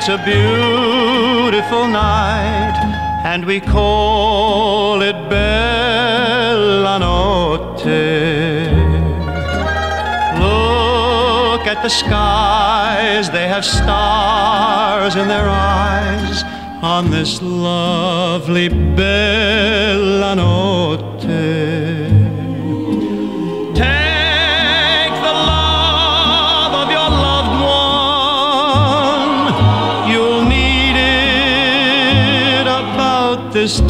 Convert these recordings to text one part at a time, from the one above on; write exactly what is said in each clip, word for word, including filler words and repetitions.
It's a beautiful night, and we call it Bella Notte. Look at the skies, they have stars in their eyes on this lovely Bella Notte. Take the love of your loved one, you'll need it about this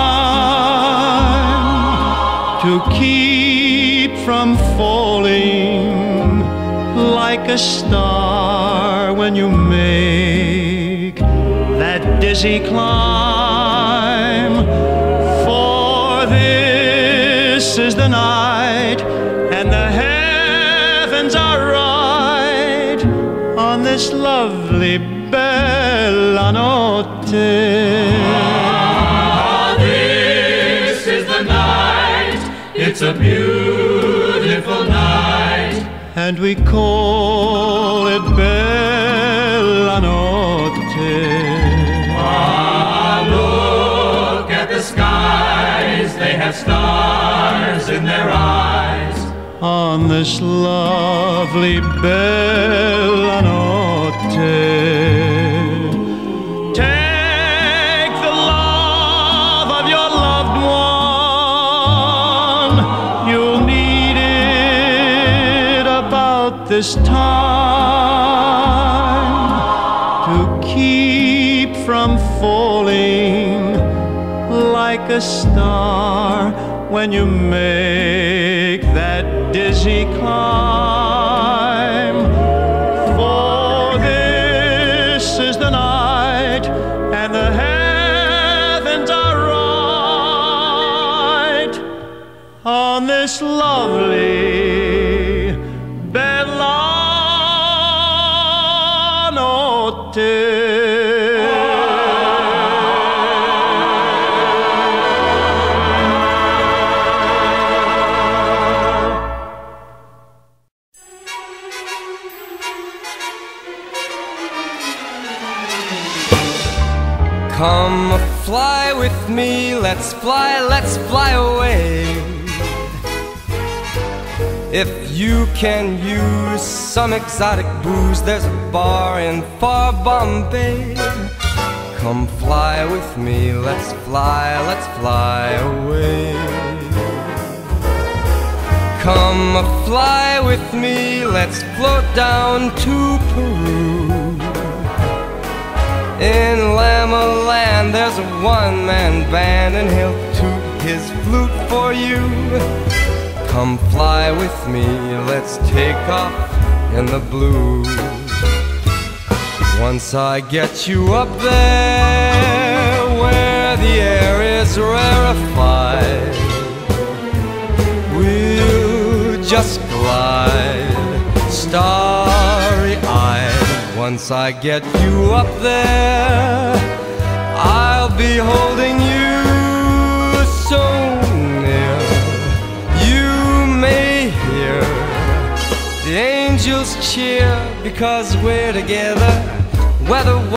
time to keep from falling like a star when you make that dizzy climb. For this is the night, and the heavens are right on this lovely Bella Notte. Ah, this is the night, it's a beautiful night, and we call it Bella Notte. Ah, look at the skies, they have stars in their eyes on this lovely Bella Notte. Take the love of your loved one, you'll need it about this time to keep from falling like a star when you make that dizzy climb. For this is the night, and the heavens are right on this lovely Bella Notte. Come fly with me, let's fly, let's fly away. If you can use some exotic booze, there's a bar in far Bombay. Come fly with me, let's fly, let's fly away. Come fly with me, let's float down to Peru. In Lama Land there's a one-man band, and he'll toot his flute for you. Come fly with me, let's take off in the blue. Once I get you up there where the air is rarefied, we'll just glide starry-eyed. Once I get you up there, I'll be holding you so near. You may hear the angels cheer because we're together, whether